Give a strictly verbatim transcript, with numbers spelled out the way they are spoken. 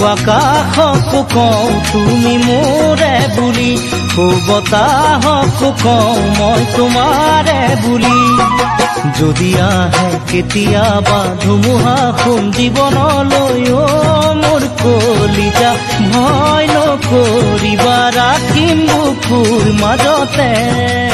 আকাশকো কওঁ তুমি মোৰে বুলি, বতাহকো কওঁ মই তোমাৰে বুলি। যদি আহে কেতিয়াবা ধুমুহা সোম জীৱনলৈ, অ মোৰ কলিজা ভয় নকৰিবা, ৰাখিম বুকুৰ মাজতে।